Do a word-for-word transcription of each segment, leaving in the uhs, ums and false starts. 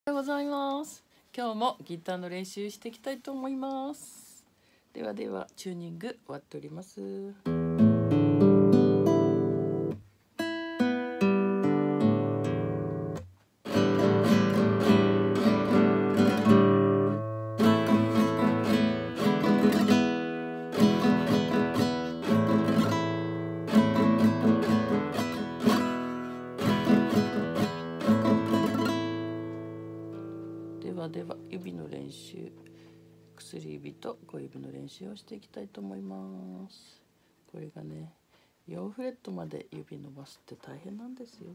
おはようございます。今日もギターの練習していきたいと思います。ではではチューニング終わっております。ではでは指の練習、薬指と小指の練習をしていきたいと思います。これがね、よんフレットまで指伸ばすって大変なんですよ。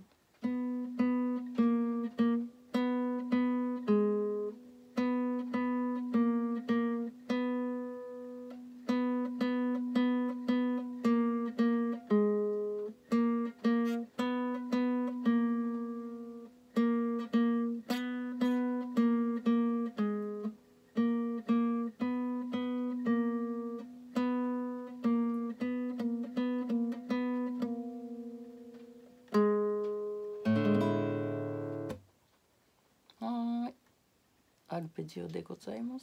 アルペジオでございます。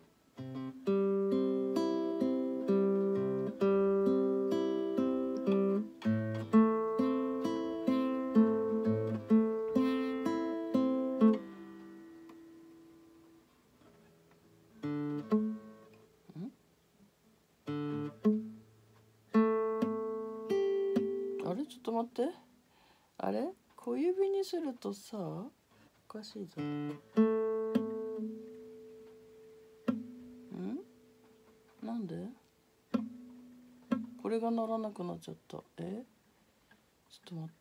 あれちょっと待って、あれ小指にするとさおかしいぞ。なんでこれが鳴らなくなっちゃった。えちょっと待って、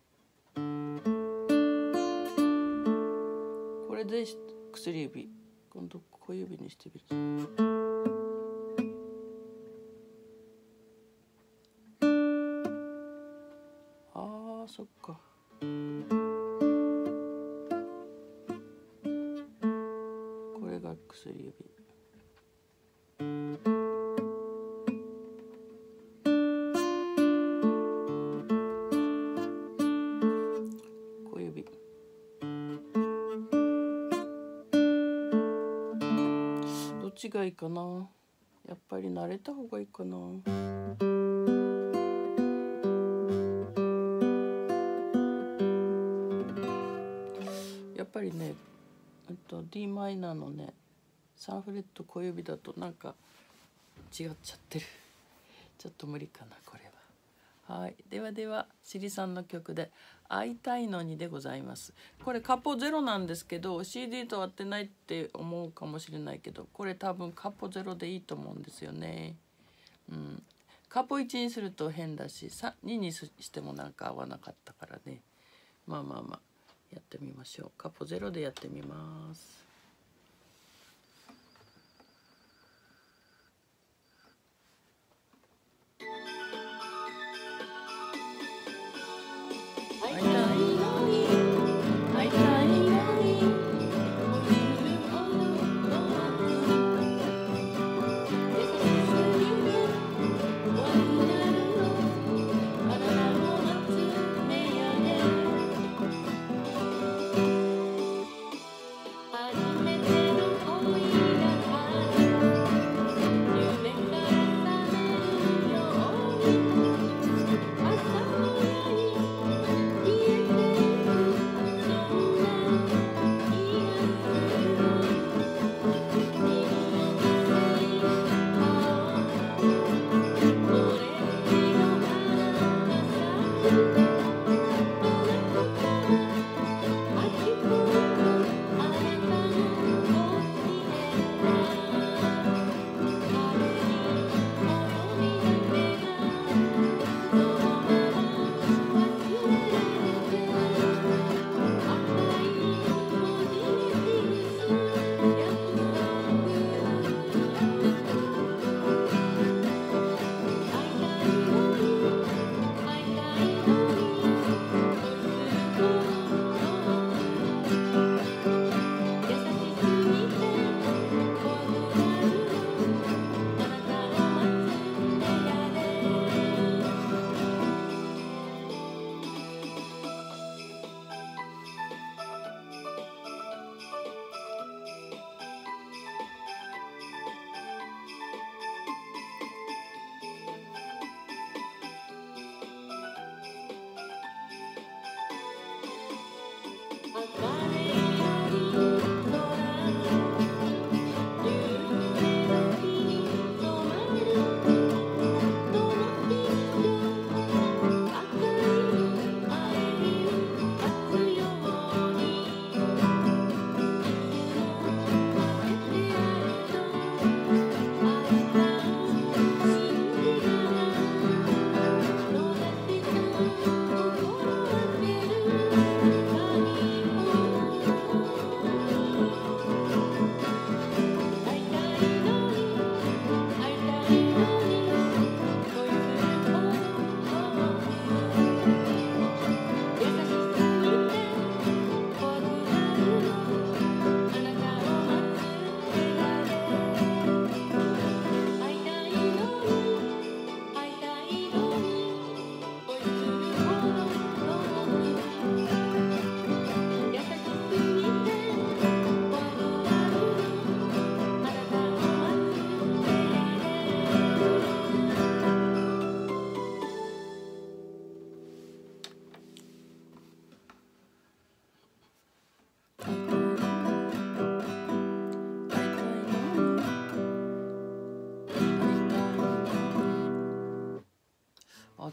これで薬指、今度小指にしてみる。あーそっか、これが薬指。どっちがいいかな。やっぱり慣れた方がいいかな。やっぱりね、えっと ディー マイナーのねさんフレット小指だとなんか違っちゃってる。ちょっと無理かなこれは。はい、ではではシリさんの曲で「会いたいのに」でございます。これカポゼロなんですけど シーディー と合ってないって思うかもしれないけど、これ多分カポゼロでいいと思うんですよね。うん、カポいちにすると変だしににしてもなんか合わなかったからね。まあまあまあやってみましょう。カポゼロでやってみます。会いたいのに会いたいのに「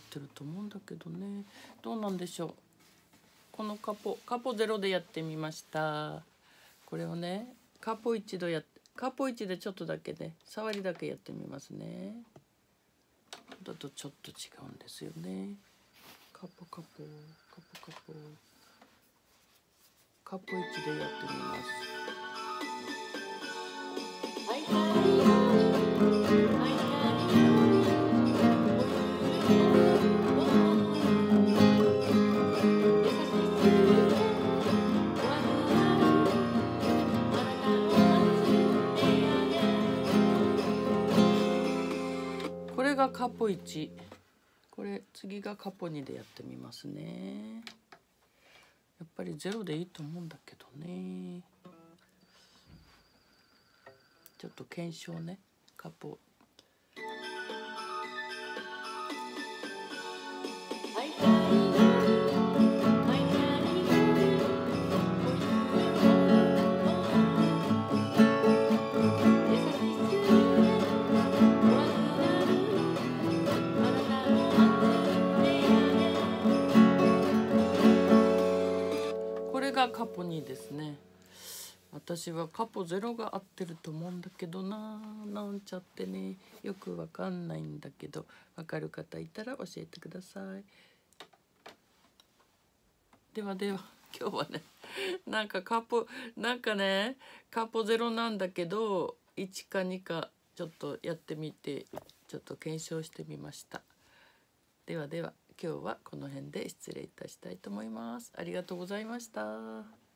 ってると思うんだけどね。どうなんでしょう。このカポカポゼロでやってみました。これをねカポ一度やってカポ一でちょっとだけね触りだけやってみますね。だとちょっと違うんですよね。カポカポカポカポカポ一でやってみます。これがカポいち、これ次がカポにでやってみますね。やっぱりゼロでいいと思うんだけどね。ちょっと検証ね。カポがカポにですね。私はカポゼロが合ってると思うんだけどな、なんちゃってね、よくわかんないんだけど、わかる方いたら教えてください。ではでは今日はね、なんかカポなんかねカポゼロなんだけどいちかにかちょっとやってみてちょっと検証してみました。ではでは今日はこの辺で失礼いたしたいと思います。ありがとうございました。